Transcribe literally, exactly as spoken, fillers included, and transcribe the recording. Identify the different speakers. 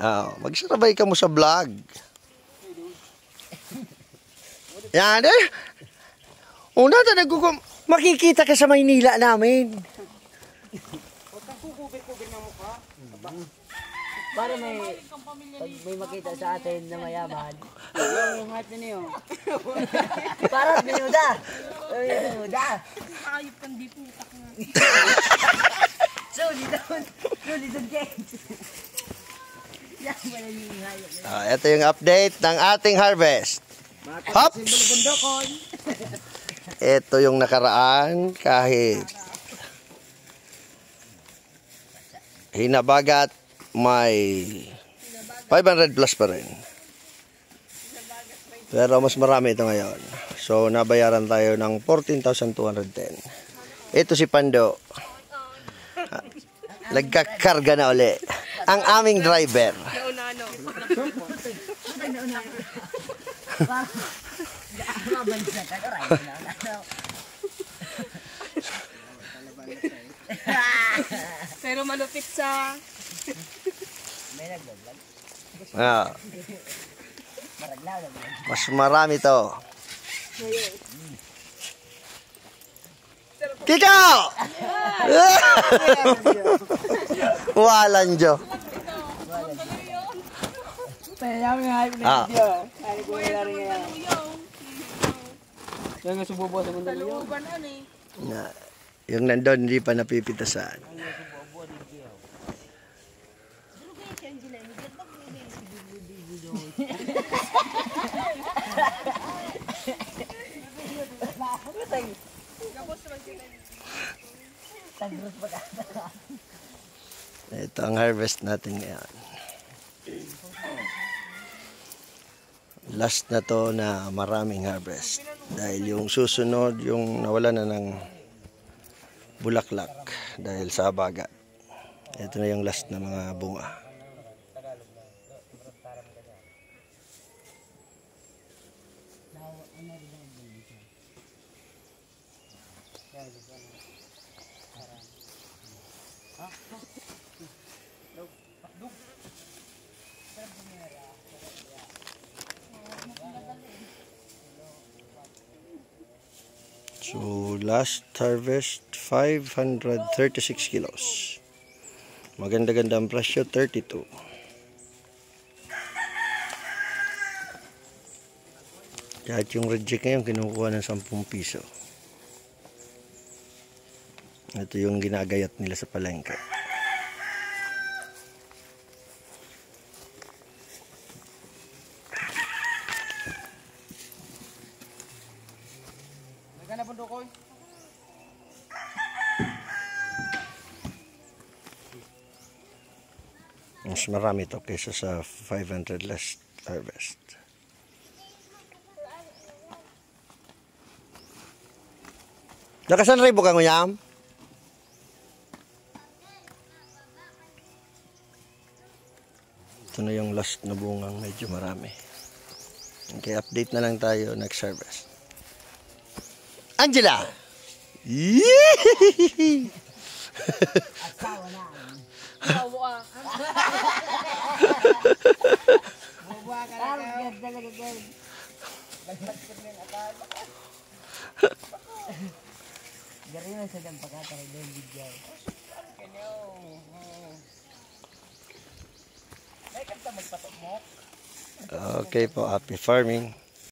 Speaker 1: Oh, magsarabay ka mo sa vlog. Yan eh. Una ta nagkukum makikita ka sa Maynila namin.
Speaker 2: Para may pag may makita sa atin na mayaman. Yung hati niyo. Para binuda. Ay, binuda.
Speaker 3: Ayop kang di putak nga.
Speaker 2: Suli doon. Suli doon, James.
Speaker 1: Ah, ito yung update ng ating harvest. Hops! Ito yung nakaraan kahit hinabagat may five hundred plus pa rin. Pero mas marami ito ngayon. So nabayaran tayo ng fourteen thousand two hundred ten. Ito si Pando. Nagkakarga na uli. Ang aming driver.
Speaker 3: Nauna-ano. Pero malupit sa...
Speaker 1: Ah. Mas marami to. Kiko! Walan jo. Ah.
Speaker 2: Yung sububo sa mundo yun.
Speaker 1: Na, yung nandun hindi pa napipitasan. Ito ang harvest natin ngayon. Last na to na maraming harvest. Dahil yung susunod, yung nawala na ng bulaklak dahil sa bagat. Ito na yung last na mga bunga. So last harvest five hundred thirty-six kilos. Maganda-ganda ang presyo, thirty-two. Kahit yung reject ngayon kinukuha ng ten piso. Ito yung ginagayat nila sa palengke. Mas marami to kaysa sa five hundred last harvest. Nakasan ribo ka nguyam? Ito na yung last na bungang medyo marami. Okay, update na lang tayo next harvest. Angela! Yee!
Speaker 3: Bawa.
Speaker 2: Bawa ka na talaga girl. Bagpagpag ng akal. Gari na sa dang pagkataray ng video.
Speaker 1: Okay po, happy farming.